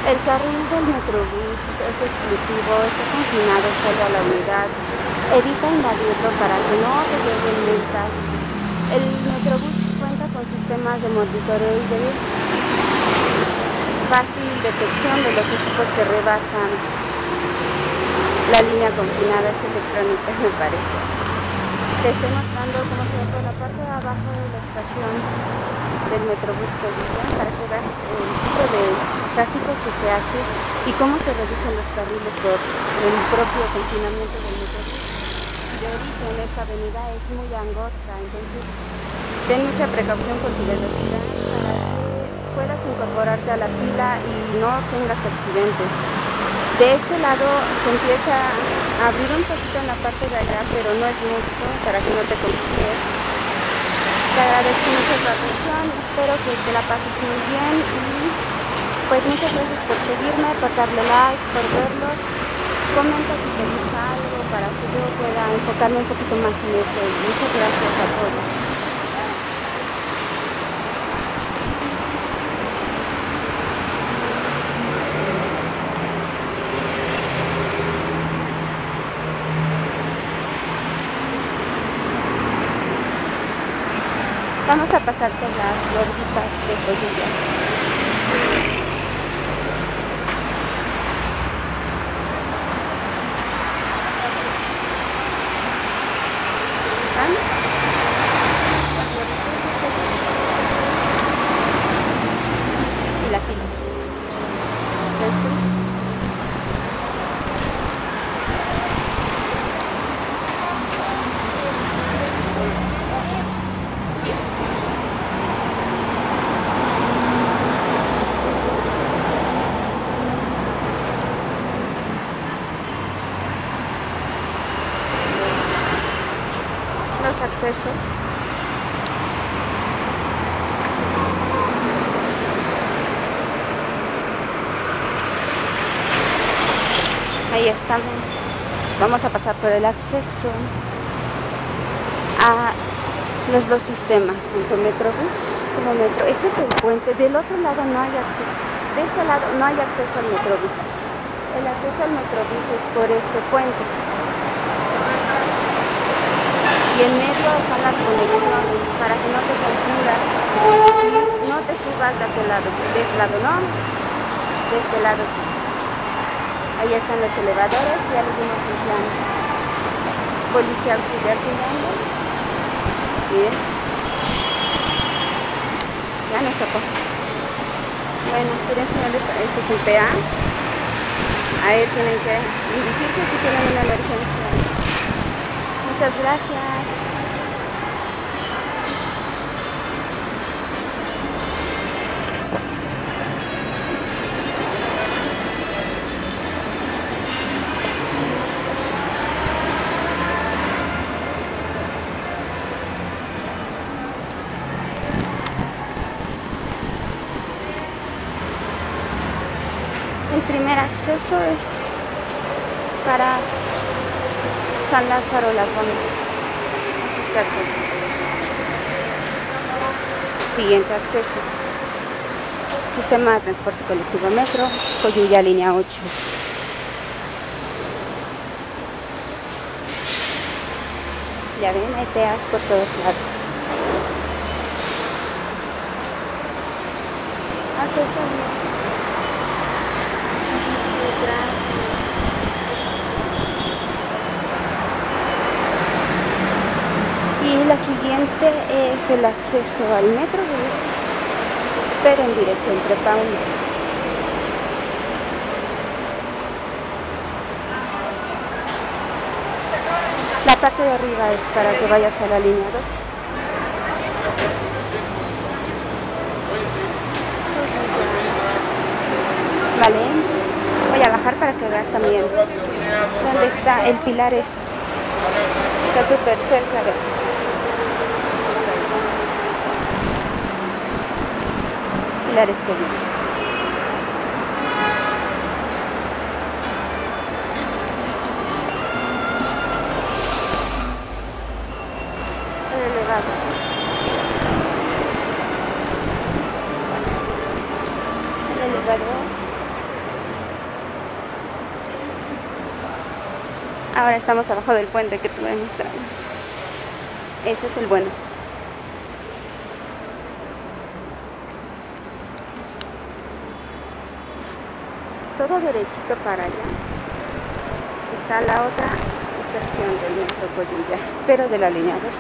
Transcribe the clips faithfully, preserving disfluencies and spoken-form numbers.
El carril del Metrobús es exclusivo, está confinado solo a la unidad. Evita invadirlo para que no te lleguen multas. El Metrobús cuenta con sistemas de monitoreo y de fácil detección de los equipos que rebasan la línea confinada. Es electrónica, me parece. Te estoy mostrando cómo se ve por la parte de abajo de la estación del Metrobús Coyuya para que veas el tipo de tráfico que se hace y cómo se reducen los carriles por el propio confinamiento del Metrobús. De origen, esta avenida es muy angosta, entonces ten mucha precaución con tu velocidad para que puedas incorporarte a la fila y no tengas accidentes. De este lado se empieza a abrir un poquito en la parte de allá, pero no es mucho para que no te compliques. Te agradezco mucho tu atención, espero que te la pases muy bien y pues muchas gracias por seguirme, por darle like, por verlos. Comenta si te gusta algo para que yo pueda enfocarme un poquito más en eso. Muchas gracias a todos. Vamos a pasar por las gorditas de Coyuya. Y la fila. Los accesos. Ahí estamos. Vamos a pasar por el acceso a los dos sistemas, tanto Metrobús como Metro. Ese es el puente. Del otro lado no hay acceso. De ese lado no hay acceso al Metrobús. El acceso al Metrobús es por este puente. Y en medio están las conexiones para que no te confundas y no te subas de aquel lado. De ese lado no, de este lado sí. Ahí están los elevadores, ya les dimos un plan. Policía auxiliar tirando. Bien. Ya nos tocó. Bueno, quiero enseñarles, este es el P A. Ahí tienen que dirigirse si tienen una emergencia. Muchas gracias. El primer acceso es para San Lázaro Las Bombas. Ese es el acceso. Siguiente acceso. Sistema de transporte colectivo Metro, Coyuya línea ocho. Ya ven, hay teas por todos lados. Acceso a y la siguiente es el acceso al Metrobús, pero en dirección Prepa uno. La parte de arriba es para que vayas a la línea dos. Vale, voy a bajar para que veas también dónde está el Pilares. Está súper cerca de aquí. Pilares Coyuya. El elevador. El elevador. Ahora estamos abajo del puente que te voy a mostrar. Ese es el bueno. Todo derechito para allá está la otra estación del metro Coyuya, pero de la línea dos.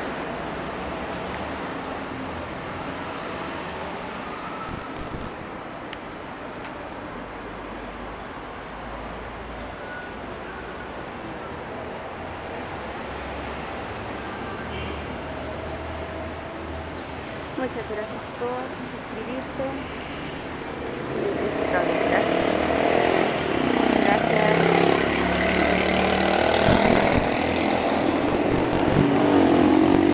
Muchas gracias por suscribirte. Gracias.